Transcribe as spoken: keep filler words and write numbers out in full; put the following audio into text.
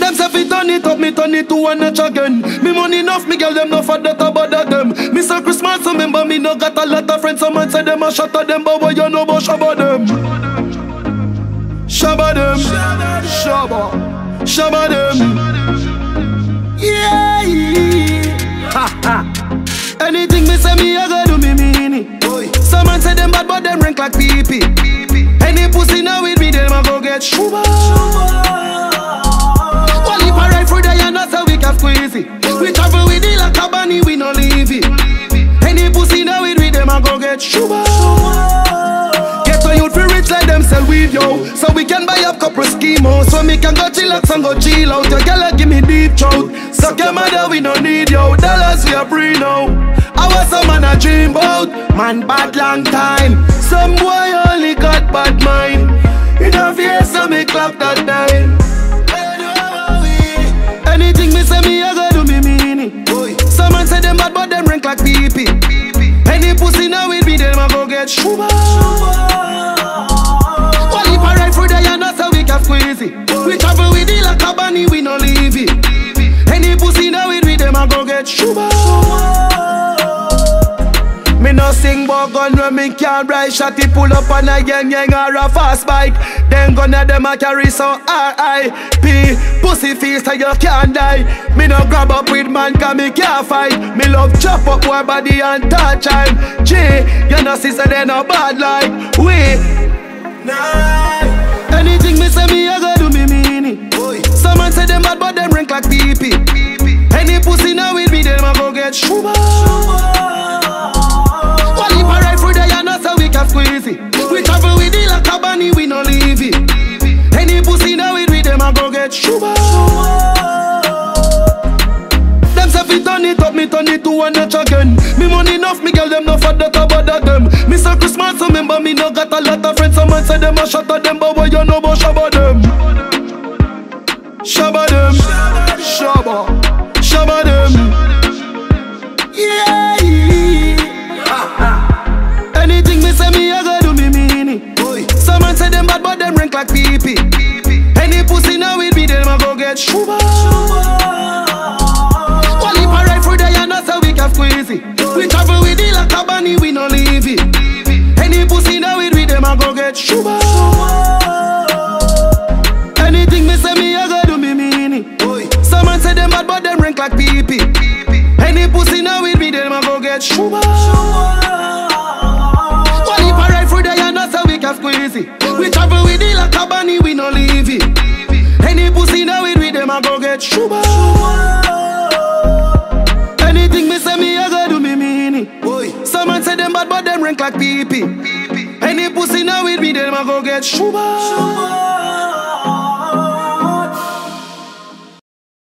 Them say fi turn it up, me turn it to one notch again. Me money enough, me girl them no for that about them. Me say Christmas, remember me no got a lot of friends. Some man say them a shot at them, but what you know about shabba them? Shabba them, shabba, shabba them. Yeah, ha ha. Anything me say me, I go do me mean it. Some man say them bad, but them rank like pee pee. Any pussy now with me, them a go get shuba. Well, if I ride through there, you know so we can squeeze it. We travel with it like a bunny, we no leave it. Any pussy now with me, them a go get shuba. Get to youth for rich like them sell weed, yo. So we can buy up couple schemos. So me can go chillax and go chill out. Your girl give me deep throat. Suck your mother, we no need yo. Dollars we a free now. I was some man a dream about. Man bad long time. Some boy only got bad mind. In a face so me clap that time. Anything me say me I go do me mean it. Some man say them bad but them rank like pee pee. Any pussy now with me them a go get shuba. Well if I ride through there you know so we can squeeze it. We travel with it like a bunny we no leave it. Any pussy now with me them a go get shuba. Me no sing but gun when me can't ride. Shotty pull up on a gang gang or a fast bike. Then gun at them a carry so R I P. Pussy face so you can't die. Me no grab up with man cause me can't fight. Me love chop up boy body and touch time. G, you know sister they no bad like we. Nah. Anything me say me I go do me mean it. Some man say them bad but them rank like pee pee. Any pussy now with me them a go get shuba. Squeeze it. We travel with it like a bunny, we no leave it. Any pussy now with me, them a go get shuba. Them say fi turn it up, me turn it to one notch again. Me money enough, me girl them no for that about them. Me say Christmas, remember me no got a lot of friends. Some man say them a shot at them, but what you know about shabba them? Shabba them, shabba, shabba them. Yeah. Anything me say me I go do me mean it. Some man say them bad but them rank like pee pee. Any pussy now with me them a go get shuba. Well if I ride through there you know so we can squeeze it. We travel with it like a bunny we no leave it. Any pussy now with me them a go get shuba. Anything me say me I go do me mean it. Some man say them bad but them rank like pee pee. Any pussy now with me them a go get shuba. Squeeze it. We travel with it like a bunny, we no leave it. Any pussy now with me, them a go get shuba. Anything me say me, I go do me mean it. Some man say them bad, but them rank like pee pee. Any pussy now with me, them a go get shuba.